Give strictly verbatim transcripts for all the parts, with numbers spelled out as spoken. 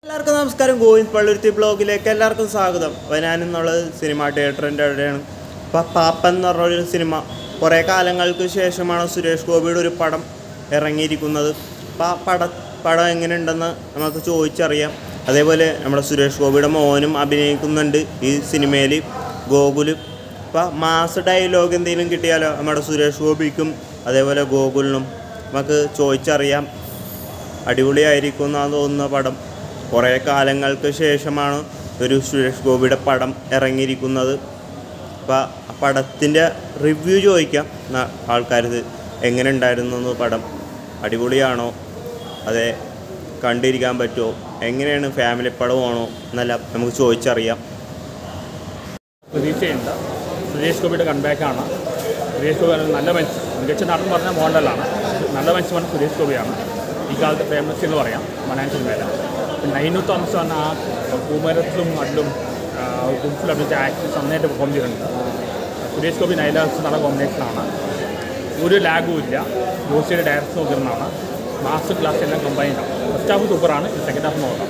എല്ലാവർക്കും നമസ്കാരം. ഗോവിന്ദ് പള്ളുരുത്തി ബ്ലോഗിലേക്ക് എല്ലാവർക്കും സ്വാഗതം. വനാനെന്നുള്ളത് സിനിമ തിയേറ്ററിൻ്റെ അവിടെയാണ്. അപ്പോൾ പാപ്പൻ എന്ന് പറഞ്ഞൊരു സിനിമ കുറേ കാലങ്ങൾക്ക് ശേഷമാണ് സുരേഷ് ഗോപിയുടെ ഒരു പടം ഇറങ്ങിയിരിക്കുന്നത്. അപ്പോൾ ആ പട പടം എങ്ങനെയുണ്ടെന്ന് നമുക്ക് ചോദിച്ചറിയാം. അതേപോലെ നമ്മുടെ സുരേഷ് ഗോപിയുടെ മോനും അഭിനയിക്കുന്നുണ്ട് ഈ സിനിമയിൽ, ഗോകുൽ. അപ്പോൾ മാസ് ഡയലോഗ് എന്തെങ്കിലും കിട്ടിയാലോ നമ്മുടെ സുരേഷ് ഗോപിക്കും അതേപോലെ ഗോകുലിനും നമുക്ക് ചോദിച്ചറിയാം. അടിപൊളിയായിരിക്കും എന്നാണ് തോന്നുന്ന പടം. കുറേ കാലങ്ങൾക്ക് ശേഷമാണ് ഒരു സുരേഷ് ഗോപിയുടെ പടം ഇറങ്ങിയിരിക്കുന്നത്. അപ്പോൾ ആ പടത്തിൻ്റെ റിവ്യൂ ചോദിക്കാം ആൾക്കാരത് എങ്ങനെ ഉണ്ടായിരുന്നു. പടം അടിപൊളിയാണോ, അതെ കണ്ടിരിക്കാൻ പറ്റുമോ, എങ്ങനെയാണ്, ഫാമിലി പടമാണോ എന്നെല്ലാം നമുക്ക് ചോദിച്ചറിയാം. പ്രതീക്ഷയുണ്ട്. സുരേഷ് ഗോപിയുടെ കൺബാക്കാണ്. സുരേഷ് ഗോപി നല്ല മനുഷ്യൻ, മികച്ച നടൻ പറഞ്ഞ മോഡലാണ്. നല്ല മനുഷ്യമാണ് സുരേഷ് ഗോപിയാണ്. ഈ കാലത്ത് ഫേമസ് എന്ന് പറയാം മലയാളം സിനിമയിൽ. പിന്നെ നൈനു തോമസ് പറഞ്ഞ ആ പൂമരത്തിലും അതിലും കുംഫിലും അഭിനയിച്ച ആക്ടേഴ്സ് നന്നായിട്ട് പെർഫോം ചെയ്തിട്ടുണ്ട്. സുരേഷ് ഗോപി നൈലാസ് നല്ല കോമ്പിനേഷനാണ്. ഒരു ലാഗും ഇല്ല. ജോസിയുടെ ഡയറക്ഷൻ നോക്കുന്നതാണ്. മാസ്റ്റർ ക്ലാസ് എല്ലാം കമ്പൈൻഡാണ്. ഫസ്റ്റ് ഹാഫ് സൂപ്പറാണ്, സെക്കൻഡ് ഹാഫ് നോക്കാം.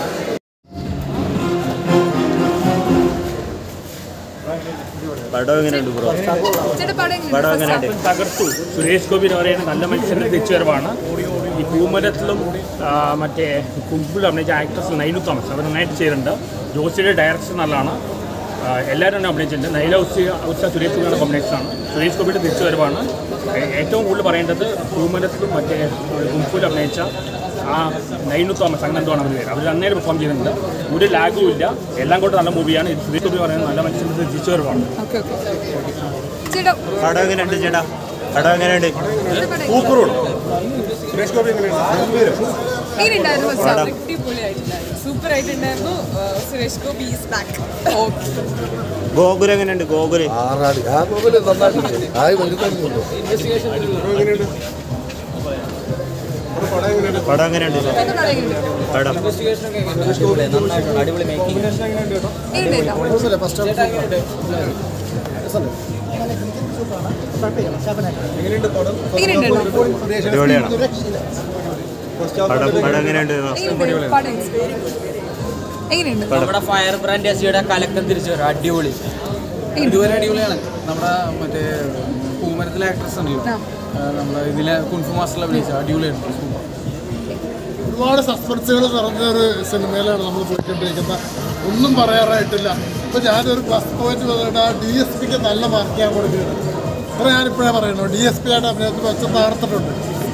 പടം എങ്ങനെയുണ്ട് ബ്രോ? പടം എങ്ങനെയുണ്ട്? തകർത്തു. സുരേഷ് ഗോപി എന്ന് പറയുന്നത് നല്ല മനുഷ്യൻ്റെ തിരിച്ചുവരവാണ്. ഈ പൂമരത്തിലും മറ്റേ കുംഫിലും അഭിനയിച്ച ആക്ട്രസ് നൈനു തോമസ് അവർ നന്നായിട്ട് ചെയ്തിട്ടുണ്ട്. ജോസിയുടെ ഡയറക്ഷൻ നല്ലതാണ്. എല്ലാവരും തന്നെ അഭിനയിച്ചിട്ടുണ്ട്. നൈല ഉച്ച ഉച്ച സുരേഷ് ഗോപിയുടെ കോമ്പിനേഷനാണ്. സുരേഷ് ഗോപിയുടെ തിരിച്ചുവരവാണ്. ഏറ്റവും കൂടുതൽ പറയേണ്ടത് പൂമരത്തിലും മറ്റേ കുംഫിലും അഭിനയിച്ച ആ നൈനു തോമസ് അങ്ങനെ എന്തോ ആണ് അവർ പേര്. അവർ നന്നായിട്ട് പെർഫോം ചെയ്യുന്നുണ്ട്. ഒരു ലാഗും ഇല്ല. എല്ലാം കൊണ്ട് നല്ല മൂവിയാണ്. ഇത് സുരേഷ് ഗോപി പറയുന്നത് നല്ല മനുഷ്യൻ്റെ തിരിച്ചുവരവാണ്. പടം എങ്ങനെയുണ്ട് ചേട്ടാ? പടം എങ്ങനെയുണ്ട്? സൂപ്പറോട് സുരേഷ് ഗോപി എങ്ങനെയുണ്ട്? സൂപ്പർ ആയിട്ടുണ്ടായിരുന്നു. Suresh Gopi is back. ഗോകുൽ എങ്ങനെയുണ്ട്? ഗോകുൽ പടം എങ്ങനെയുണ്ട്? പടം അടിപൊളിയാണ്. പടം പടം എങ്ങനെയുണ്ട്? നമ്മുടെ ഫയർ ബ്രാൻഡ് എസിയുടെ കലക്കം തിരിച്ചു വരും. അടിപൊളി, ഇതുവരെ അടിപൊളിയാണ്. നമ്മുടെ മറ്റേ പൂമരത്തിലെ ആക്ട്രസ് ഉണ്ടല്ലോ, നമ്മുടെ ഇതിലെ കുൻഫു മാസ്റ്ററിൽ അഭിനയിച്ച അടിപൊളിയായിരുന്നു. ഒരുപാട് സസ്പെൻസുകൾ നിറഞ്ഞ ഒരു സിനിമയിലാണ് നമ്മൾ പോയിക്കൊണ്ടിരിക്കുന്നത്. ഒന്നും പറയാറായിട്ടില്ല. ഇപ്പം ഞാനൊരു പ്ലസ് പോയിന്റ് വന്നിട്ട് ആ ഡി എസ് പിക്ക് നല്ല മാർക്ക് ഞാൻ കൊടുക്കുന്നത്. അത്ര ഞാനിപ്പോഴേ പറയുന്നു. ഡി എസ് പി ആയിട്ട് അഭിനയത്തിൽ വെച്ച് താർത്തിട്ടുണ്ട്.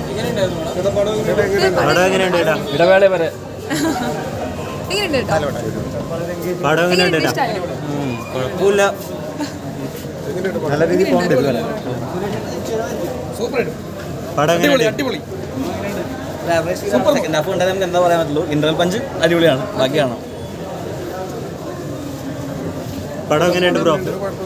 ഇടവേള വരെ പടം എങ്ങനെയുണ്ട്? കുഴപ്പമില്ല, നല്ല രീതിയിൽ പോകേണ്ടി. പടം എങ്ങനെയുണ്ട്? അടിപൊളി. സെക്കൻഡ് ഹാഫ് കണ്ടാൽ നമുക്ക് എന്താ പറയാൻ പറ്റുള്ളൂ. ഇന്റർവൽ പഞ്ച് അടിപൊളിയാണ്. ബാക്കിയാണോ? പടം എങ്ങനെയുണ്ട് ബ്രോ?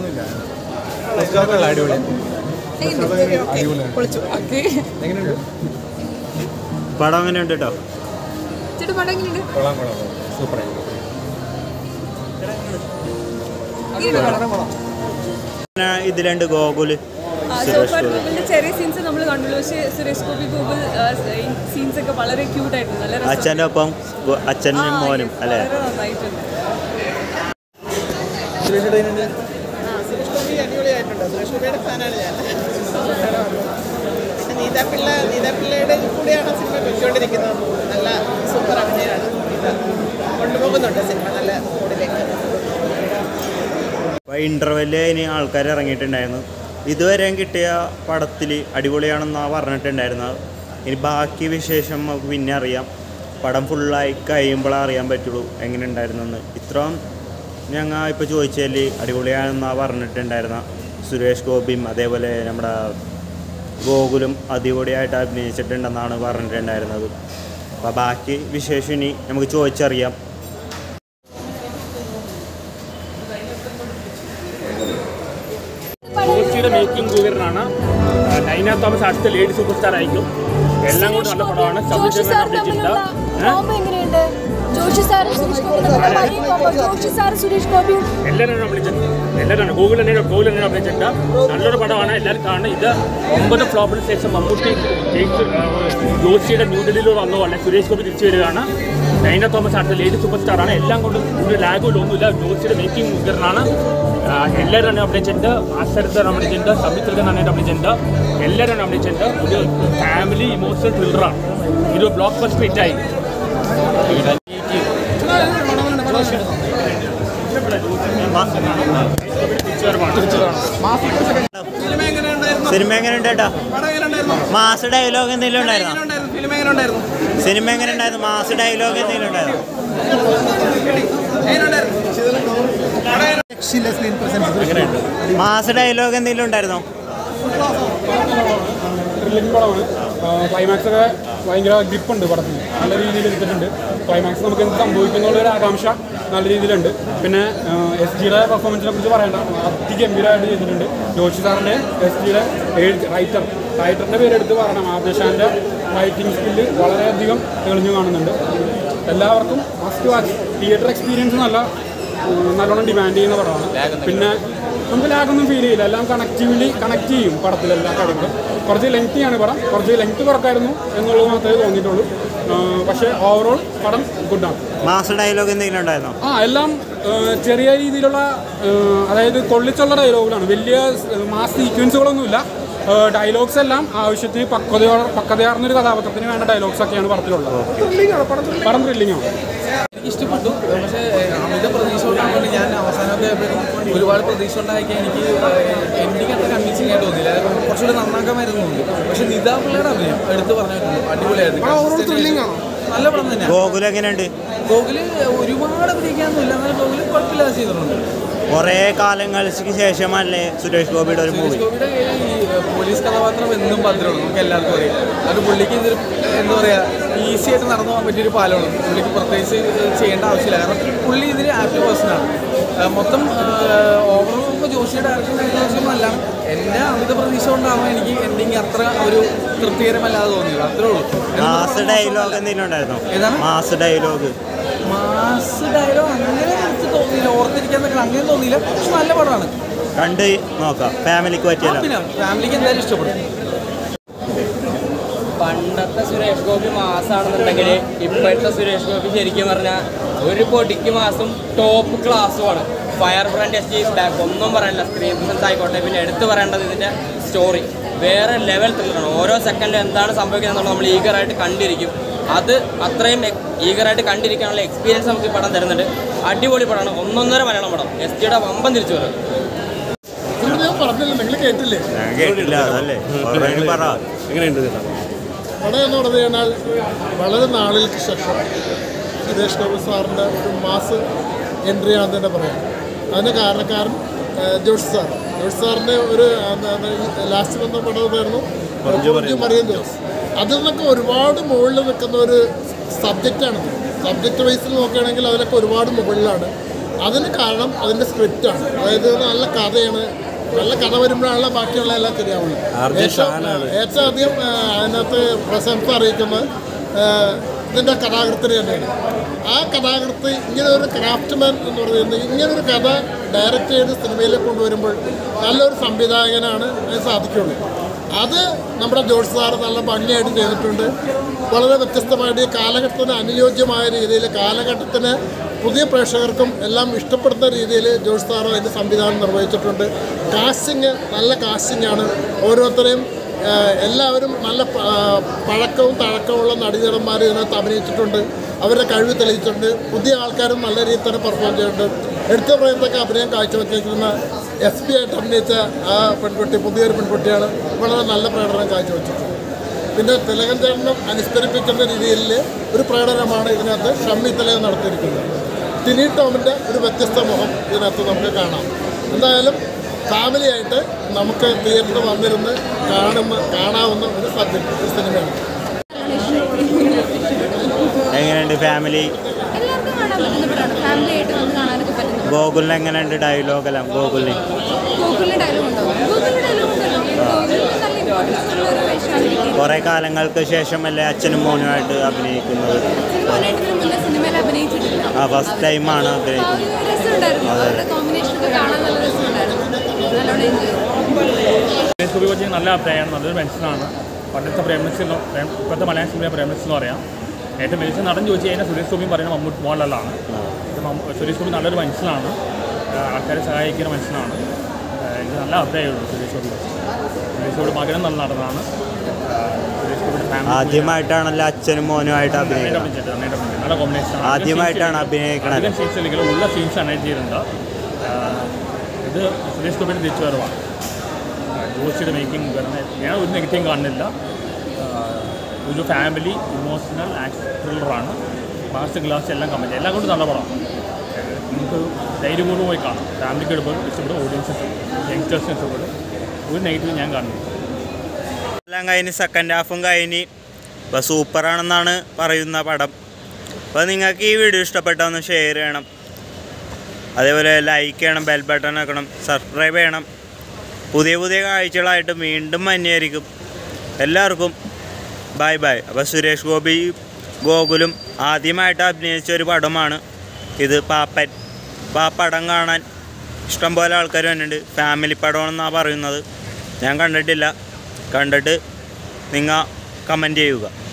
പടം എങ്ങനെയുണ്ട് കേട്ടോ? ഇതിലുണ്ട് ഗോകുല്, ചെറിയ സീൻസ് നമ്മൾ കണ്ടുള്ളൂ. പക്ഷേ സുരേഷ് ഗോപി ഗോകുൽ സീൻസ് ഒക്കെ വളരെ ക്യൂട്ട് ആയിരുന്നു. നല്ല അച്ഛൻ്റെ ഒപ്പം അച്ഛനും മോനും അല്ലേ? നന്നായിട്ടുണ്ട്. സുരേഷ് ഗോപി അടിപൊളിയായിട്ടുണ്ട്. സുരേഷ് ഗോപിയുടെ ഫാനാണ് ഞാൻ. പിന്നെ നീതാപിള്ള നീതാപിള്ളയുടെ കൂടെയാണ് സിനിമ വെച്ചുകൊണ്ടിരിക്കുന്നത്. നല്ല സൂപ്പർ അഭിനയമാണ്. ഇത് കൊണ്ടുപോകുന്നുണ്ട് സിനിമ നല്ല മൂഡിലേക്ക്. അപ്പോൾ ഇൻ്റർവെല്ലിൽ ഇനി ആൾക്കാർ ഇറങ്ങിയിട്ടുണ്ടായിരുന്നു. ഇതുവരെയും കിട്ടിയ പടത്തിൽ അടിപൊളിയാണെന്നാണ് പറഞ്ഞിട്ടുണ്ടായിരുന്നത്. ഇനി ബാക്കി വിശേഷം നമുക്ക് പിന്നെ അറിയാം. പടം ഫുള്ളായി കഴിയുമ്പോഴേ അറിയാൻ പറ്റുള്ളൂ എങ്ങനെ ഉണ്ടായിരുന്നെന്ന്. ഇത്രയും ഞങ്ങൾ ഇപ്പോൾ ചോദിച്ചാൽ അടിപൊളിയാണെന്നാണ് പറഞ്ഞിട്ടുണ്ടായിരുന്ന സുരേഷ് ഗോപിയും അതേപോലെ നമ്മുടെ ഗോകുലും അടിപൊളിയായിട്ട് അഭിനയിച്ചിട്ടുണ്ടെന്നാണ് പറഞ്ഞിട്ടുണ്ടായിരുന്നത്. അപ്പോൾ ബാക്കി വിശേഷം ഇനി നമുക്ക് ചോദിച്ചറിയാം. ജോസിയുടെ മേക്കിംഗ് കൂവറിനാണ്. നൈന തോമസ് അടുത്ത ലേഡി സൂപ്പർ സ്റ്റാർ ആയിരിക്കും. എല്ലാം കൂടി നല്ല പടമാണ്. എല്ലാവരും അഭിനയിച്ചിട്ടുണ്ട്. എല്ലാവരും ഗൂഗിൾ തന്നെ ഗൂഗിൾ തന്നെ അഭിനയിച്ചിട്ടുണ്ട്. നല്ലൊരു പടമാണ്. എല്ലാവരും കാണുന്നത്. ഇത് ഒമ്പത് ഫ്ലോപ്പിന് ശേഷം മമ്മൂട്ടി ജോസിയുടെ ന്യൂഡൽഹിയിൽ വന്നു പോലെ സുരേഷ് ഗോപി തിരിച്ചു വരികയാണ്. നൈന തോമസ് അടുത്ത ലേഡി സൂപ്പർ സ്റ്റാറാണ്. എല്ലാം കൊണ്ടും ഒരു ലാഗും ഒന്നുമില്ല. ജോസിയുടെ മേക്കിംഗ് മുഖ്യനാണ്. എല്ലാവരും അഭിനയിച്ചിട്ടുണ്ട്. ആശരത്തെ അഭിനയിച്ചിട്ടുണ്ട്. സംയുക്ത നന്നായിട്ട് അഭിനയിച്ചിട്ടുണ്ട്. എല്ലാവരും അഭിനയിച്ചിട്ടുണ്ട്. ഒരു ഫാമിലി ഇമോഷണൽ ത്രില്ലറാണ്. ഇത് ബ്ലോക്ക് ബസ്റ്റർ ഹിറ്റായി. സിനിമ എങ്ങനെയുണ്ട് ചേട്ടാ? മാസ് ഡയലോഗ് എന്തെങ്കിലും ഉണ്ടായിരുന്നോ? സിനിമ എങ്ങനെ ഉണ്ടായിരുന്നു? മാസ് ഡയലോഗ് എന്തെങ്കിലും ഉണ്ടായിരുന്നു? മാസ് ഡയലോഗ് എന്തെങ്കിലും ഉണ്ടായിരുന്നോ? ത്രില്ലിംഗ് പടമാണ്. ക്ലൈമാക്സ് ഒക്കെ ഭയങ്കര ഗ്രിപ്പുണ്ട് പടത്തിന്. നല്ല രീതിയിൽ എടുത്തിട്ടുണ്ട്. ക്ലൈമാക്സ് നമുക്ക് എന്ത് സംഭവിക്കുന്നുള്ളൊരു ആകാംക്ഷ നല്ല രീതിയിലുണ്ട്. പിന്നെ എസ് ജിയുടെ പെർഫോമൻസിനെ കുറിച്ച് പറയേണ്ട, അതിഗംഭീരമായിട്ട് ചെയ്തിട്ടുണ്ട്. ജോഷി സാറിൻ്റെ എസ് ജിയുടെ റൈറ്റർ റൈറ്ററിൻ്റെ പേരെടുത്ത് പറയണം. ആർദ്ദേശാൻ്റെ റൈറ്റിംഗ് സ്കില്ല് വളരെയധികം തെളിഞ്ഞു കാണുന്നുണ്ട്. എല്ലാവർക്കും മസ്റ്റ് വാച്ച്. തിയേറ്റർ എക്സ്പീരിയൻസ് നല്ല നല്ലോണം ഡിമാൻഡ് ചെയ്യുന്ന പടമാണ്. പിന്നെ നമുക്ക് ലാഗൊന്നും ഫീൽ ചെയ്യില്ല. എല്ലാം കണക്റ്റീവ്ലി കണക്ട് ചെയ്യും പടത്തിലെല്ലാ കാര്യങ്ങളും. കുറച്ച് ലെങ്തിയാണ് പടം. കുറച്ച് ലെങ്ത് കുറക്കായിരുന്നു എന്നുള്ളത് മാത്രമേ തോന്നിയിട്ടുള്ളൂ. പക്ഷേ ഓവറോൾ പടം ഗുഡാണ്. മാസ് ഡയലോഗ് എന്തെങ്കിലും ഉണ്ടായിരുന്നോ? ആ എല്ലാം ചെറിയ രീതിയിലുള്ള, അതായത് കൊള്ളിച്ചുള്ള ഡയലോഗുകളാണ്. വലിയ മാസ് സീക്വൻസുകളൊന്നുമില്ല. ഡയലോഗ്സ് എല്ലാം ആവശ്യത്തിന് പക്വതയോ പക്വതയാർന്നൊരു കഥാപാത്രത്തിന് വേണ്ട ഡയലോഗ്സ് ഒക്കെയാണ് പടത്തിലുള്ളത്. പടം ത്രില്ലിംഗ് ആണ്. എനിക്ക് ഇഷ്ടപ്പെട്ടു. പക്ഷേ അമിത പ്രതീക്ഷ കൊണ്ടാണ് ഞാൻ അവസാനമൊക്കെ ഒരുപാട് പ്രതീക്ഷ ഉണ്ടാക്കിയ എനിക്ക് എൻഡിങ് അത്ര കൺവിൻസിംഗ് ആയിട്ട് തോന്നിയില്ല. കുറച്ചുകൂടി നന്നാക്കാമായിരുന്നു തോന്നി. പക്ഷെ നിതാ പിള്ളയുടെ അഭിനയം എടുത്ത് പറഞ്ഞിട്ടുണ്ട്. അടിപൊളിയായിരുന്നു. നല്ല പടം തന്നെയാണ്. ഗോകുൽ എങ്ങനെയുണ്ട്? ഗോകുല് ഒരുപാട് അഭിനയിക്കാനൊന്നുമില്ല. എന്നാൽ ഗോകുല് കുഴപ്പമില്ലാതെ ചെയ്തിട്ടുണ്ട്. കുറേ കാലങ്ങൾക്ക് ശേഷമല്ലേ സുരേഷ് ഗോപിയുടെ ഒരു മൂവി? സുരേഷ് ഗോപിയുടെ ഈ പോലീസ് കഥാപാത്രം എന്നും ഭദ്രമാണ്. നമുക്ക് എല്ലാവർക്കും അറിയാം. അത് പുള്ളിക്ക് ഇതൊരു എന്താ പറയുക, ഈസി ആയിട്ട് നടന്നു പോകാൻ പറ്റിയൊരു പാലമാണ്. പുള്ളിക്ക് പ്രത്യേകിച്ച് ചെയ്യേണ്ട ആവശ്യമില്ല. കാരണം പുള്ളി ഇതിന് ആക്റ്റീവ് പേഴ്സണാണ്. മൊത്തം ഓവറോൾ നമുക്ക് ജോഷിയുടെ ഡയറക്ഷൻ അല്ല. എൻ്റെ അമിത പ്രതീക്ഷ കൊണ്ടാണ് എനിക്ക് എൻഡിങ് അത്ര ഒരു തൃപ്തികരമല്ലാതെ തോന്നിയത്. അത്രേ ഉള്ളൂ. മാസ് ഡയലോഗ് എന്തെങ്കിലും ഉണ്ടായിരുന്നോ? ഏതാണ് മാസ് ഡയലോഗ്? മാസ് ഡയലോഗ് അങ്ങനെ എനിക്ക് തോന്നിയില്ല. ഓർത്തിരിക്കാൻ അങ്ങനെ തോന്നിയില്ല. പക്ഷെ നല്ല പടമാണ്. കണ്ട് നോക്കാം. ഫാമിലിക്ക് പറ്റിയല്ലോ. പിന്നെ ഫാമിലിക്ക് എന്തായാലും ഇഷ്ടപ്പെടും. പണ്ടത്തെ സുരേഷ് ഗോപി മാസമാണെന്നുണ്ടെങ്കിൽ ഇപ്പോഴത്തെ സുരേഷ് ഗോപി ശരിക്കും പറഞ്ഞാൽ ഒരു പൊടിക്ക് മാസം ടോപ്പ് ക്ലാസ്സുമാണ്. Fire brand S G back ഒന്നും പറയാനില്ല. സ്ക്രീൻ പ്രസൻസ് ആയിക്കോട്ടെ. പിന്നെ എടുത്തു പറയേണ്ടത് ഇതിൻ്റെ സ്റ്റോറി വേറെ ലെവൽ ത്രില്ലറാണ്. ഓരോ സെക്കൻഡിൽ എന്താണ് സംഭവിക്കുന്നത് എന്നുള്ളത് നമ്മൾ ഈഗറായിട്ട് കണ്ടിരിക്കും. അത് അത്രയും ഈഗറായിട്ട് കണ്ടിരിക്കാനുള്ള എക്സ്പീരിയൻസ് നമുക്ക് ഈ പടം തരുന്നുണ്ട്. അടിപൊളി പടമാണ്. ഒന്നൊന്നര മലയാളം പടം. എസ് ജിയുടെ വമ്പൻ തിരിച്ചു വരും. കേട്ടില്ല അതല്ലേ പറ. എങ്ങനെയുണ്ട് പടം എന്ന് പറഞ്ഞു കഴിഞ്ഞാൽ വളരെ നാളുകൾക്ക് ശേഷം സുരേഷ് ഗോപി സാറിൻ്റെ ഒരു മാസ് എൻട്രി ആണെന്ന് തന്നെ പറയാം. അതിന് കാരണക്കാരൻ ജോഷി സാർ. ജോഷി സാറിൻ്റെ ഒരു ലാസ്റ്റ് ബന്ധം പടമായിരുന്നു മറിയം ജോസ്. അതിൽ നിന്നൊക്കെ ഒരുപാട് മുകളിൽ നിൽക്കുന്ന ഒരു സബ്ജക്റ്റാണ്. സബ്ജക്റ്റ് വൈസിൽ നോക്കുകയാണെങ്കിൽ അതിലൊക്കെ ഒരുപാട് മുകളിലാണ്. അതിന് കാരണം അതിൻ്റെ സ്ക്രിപ്റ്റാണ്. അതായത് നല്ല കഥയാണ്. നല്ല കഥ വരുമ്പോഴാണല്ലോ ബാക്കിയുള്ള എല്ലാം ശരിയാവുള്ളൂ. ഏറ്റവും അധികം അതിനകത്ത് പ്രശംസ അറിയിക്കുന്നത് ഇതിൻ്റെ കഥാകൃത്തിന് തന്നെയാണ്. ആ കഥാകൃത്ത് ഇങ്ങനെ ഒരു ക്രാഫ്റ്റ്മാൻ എന്ന് പറയുന്നത് ഇങ്ങനൊരു കഥ ഡയറക്റ്റ് ചെയ്ത് സിനിമയിലേക്ക് കൊണ്ടുവരുമ്പോൾ നല്ലൊരു സംവിധായകനാണ് അതിന് സാധിക്കുള്ളൂ. അത് നമ്മുടെ ജോഷി സാറ് നല്ല ഭംഗിയായിട്ട് ചെയ്തിട്ടുണ്ട്. വളരെ വ്യത്യസ്തമായിട്ട് ഈ കാലഘട്ടത്തിന് അനുയോജ്യമായ രീതിയിൽ കാലഘട്ടത്തിന് പുതിയ പ്രേക്ഷകർക്കും എല്ലാം ഇഷ്ടപ്പെടുന്ന രീതിയിൽ ജോഷി സാറ് അതിൻ്റെ സംവിധാനം നിർവഹിച്ചിട്ടുണ്ട്. കാസ്റ്റിങ് നല്ല കാസ്റ്റിങ്ങാണ്. ഓരോരുത്തരെയും എല്ലാവരും നല്ല പഴക്കവും തഴക്കമുള്ള നടീനടന്മാർ ഇതിനകത്ത് അഭിനയിച്ചിട്ടുണ്ട്. അവരുടെ കഴിവ് തെളിയിച്ചിട്ടുണ്ട്. പുതിയ ആൾക്കാരും നല്ല രീതിയിൽ തന്നെ പെർഫോം ചെയ്തിട്ടുണ്ട്. എടുത്ത പ്രയത്നമൊക്കെ അഭിനയം കാഴ്ചവെച്ചിരിക്കുന്ന എസ് പി ആയിട്ട് അഭിനയിച്ച ആ പെൺകുട്ടി പുതിയൊരു പെൺകുട്ടിയാണ്. വളരെ നല്ല പ്രകടനം കാഴ്ചവെച്ചിട്ടുണ്ട്. പിന്നെ തിലകൻ ചേട്ടനും അനുസ്മരിപ്പിക്കുന്ന രീതിയിൽ ഒരു പ്രകടനമാണ് ഇതിനകത്ത് ഷമ്മി തിലകൻ നടത്തിയിരിക്കുന്നത്. ടിനി ടോമിൻ്റെ ഒരു വ്യത്യസ്ത മുഖം ഇതിനകത്ത് നമുക്ക് കാണാം. എന്തായാലും ഫാമിലിയായിട്ട് നമുക്ക് തിയേറ്ററിൽ വന്നിരുന്ന് കാണുന്ന കാണാവുന്ന ഒരു സബ്ജക്റ്റ് ഒരു സിനിമയാണ്. എങ്ങനെയുണ്ട് ഫാമിലി? ഗോകുലിന് എങ്ങനെയുണ്ട് ഡയലോഗെല്ലാം? ഗോകുലിന് കുറെ കാലങ്ങൾക്ക് ശേഷമല്ലേ അച്ഛനും മോനുമായിട്ട് അഭിനയിക്കുന്നത്? ആ ഫസ്റ്റ് ടൈമാണ് അഭിനയിക്കുന്നത്. സുരേഷ് ഗോപി കൊച്ചി നല്ല അഭിപ്രായമാണ്. നല്ലൊരു മനുഷ്യനാണ്. പണ്ടത്തെ പ്രേംനസീർ ഇപ്പോഴത്തെ മലയാള സിനിമ പ്രേംനസീർ എന്ന് പറയാം. ഏറ്റവും മികച്ച നടൻ ചോദിച്ചു കഴിഞ്ഞാൽ സുരേഷ് ഗോപിയും പറയുന്നത് മമ്മൂട്ടി മോഹൻലാലാണ്. സുരേഷ് ഗോപി നല്ലൊരു മനുഷ്യനാണ്, ആൾക്കാരെ സഹായിക്കുന്ന മനുഷ്യനാണ്. എനിക്ക് നല്ല അഭിപ്രായമുള്ളൂ സുരേഷ് ഗോപി. സുരേഷ് ഗോപി മകനും നല്ല നടനാണ്. സുരേഷ് ഗോപിയുടെ ഫാമിലി ആദ്യമായിട്ടാണല്ലോ അച്ഛനും മോനുമായിട്ട് അഭിനയിക്കുന്നത്. നല്ല കോമ്പിനേഷൻ. ആദ്യമായിട്ടാണ് അഭിനയിക്കുന്നത്. അധികം സീൻസ് ഇല്ലെങ്കിലും ഉള്ള സീൻസ് നന്നായിട്ട് ചെയ്തിട്ടുണ്ട്. ഇത് സുരേഷ് ഗോപിയുടെ തിരിച്ചുവരവാണ്. ജോഷിയുടെ മേക്കിംഗ് വരുന്ന ഞാൻ ഒരു നെഗറ്റീവ് കാണുന്നില്ല. ഒരു ഫാമിലി ഇമോഷണൽ ആക്ഷൻ ത്രില്ലറാണ്. മാസ്റ്റർ ഗ്ലാസ് എല്ലാം കമ്പനി എല്ലാം കൊണ്ടും നല്ല പടമാണ്. നമുക്ക് ധൈര്യപൂർവ്വം പോയി കാണാം. ഫാമിലിക്ക് എടുപ്പോഴും ഇഷ്ടപ്പെടും, ഓഡിയൻസിന് യങ്സ്റ്റേഴ്സിന് ഇഷ്ടപ്പെടും. ഒരു നെഗറ്റീവ് ഞാൻ കാണുന്നു. എല്ലാം കഴിഞ്ഞ് സെക്കൻഡ് ഹാഫും കഴിഞ്ഞ് ഇപ്പോൾ സൂപ്പറാണെന്നാണ് പറയുന്ന പടം. അപ്പോൾ നിങ്ങൾക്ക് ഈ വീഡിയോ ഇഷ്ടപ്പെട്ടാൽ ഷെയർ ചെയ്യണം, അതേപോലെ ലൈക്ക് ചെയ്യണം, ബെൽ ബട്ടൺ വെക്കണം, സബ്സ്ക്രൈബ് ചെയ്യണം. പുതിയ പുതിയ കാഴ്ചകളായിട്ട് വീണ്ടും മഞ്ഞായിരിക്കും. എല്ലാവർക്കും ബൈ ബൈ. അപ്പോൾ സുരേഷ് ഗോപി ഗോകുലും ആദ്യമായിട്ട് അഭിനയിച്ച ഒരു പടമാണ് ഇത്, പാപ്പൻ. അപ്പോൾ ആ പടം കാണാൻ ഇഷ്ടംപോലെ ആൾക്കാർ വന്നിട്ടുണ്ട്. ഫാമിലി പടമാണെന്നാണ് പറയുന്നത്. ഞാൻ കണ്ടിട്ടില്ല. കണ്ടിട്ട് നിങ്ങൾ കമൻറ്റ് ചെയ്യുക.